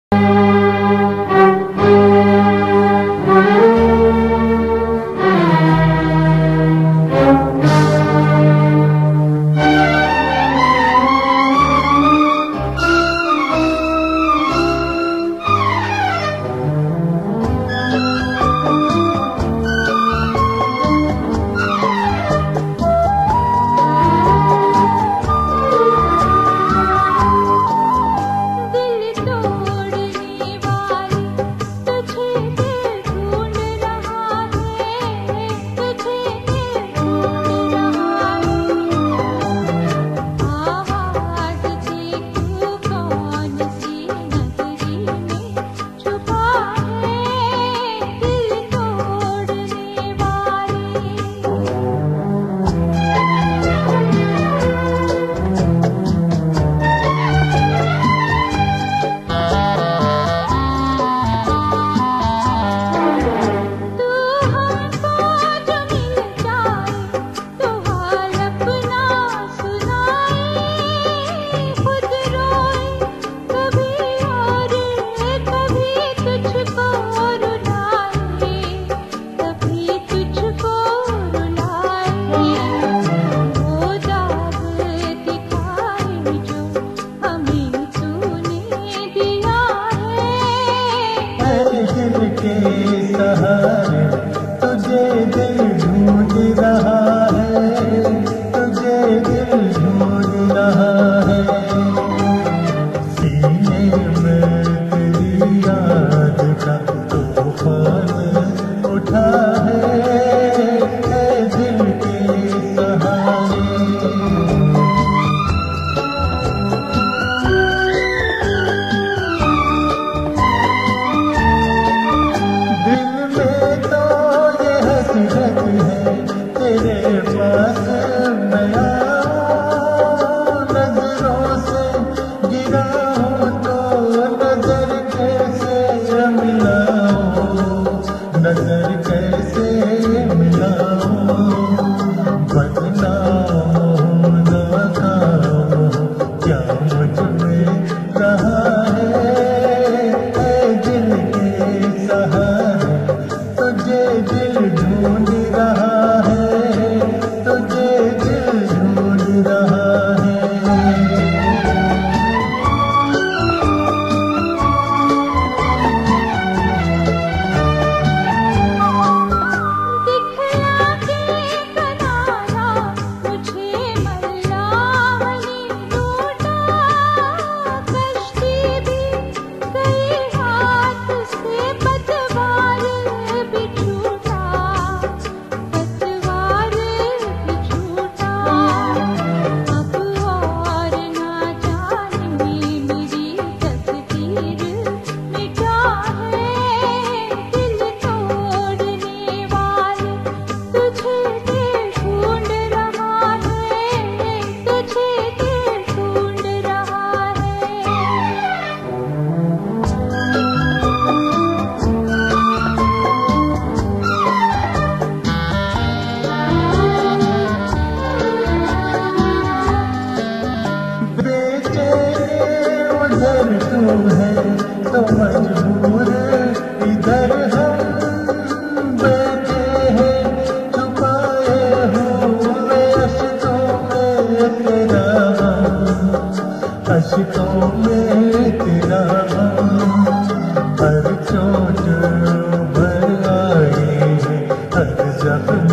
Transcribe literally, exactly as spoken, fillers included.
के सहारे तुझे दिल ढूंढ रहा है, तुझे दिल ढूंढ रहा है। सीने में तेरी याद का तूफान उठा है, है दिल के सहारे। तेरे पास मैं आऊं, नजरों से गिरा हूं तो नजर कैसे मिलाऊं, नजर कैसे मिलाऊं। बदनाम नाकाम क्या मुझ में रहा है, ऐ दिल के सहारे तुझे दिल ढूंढ रहा है, तुझे दिल ढूंढ रहा है। दिखला के बनाया मुझे मल्लावनी लूटा, कश्ती भी गई हाथ से, पतवार भी छूटा, पतवार भी छूटा। अब और ना जाने मेरी तकदीर मिटा है, दिल तोड़ने वाले तुझे दिल ढूंढ रहा है, तुझे दिल ढूंढ रहा है। बेचैन उधर तू है तो मजबूर इधर हम बैठे हैं, छुपाए हुए अश्कों में तेरा हम, अश्कों में तेरा हम। हर चोट भर आए हर जख्म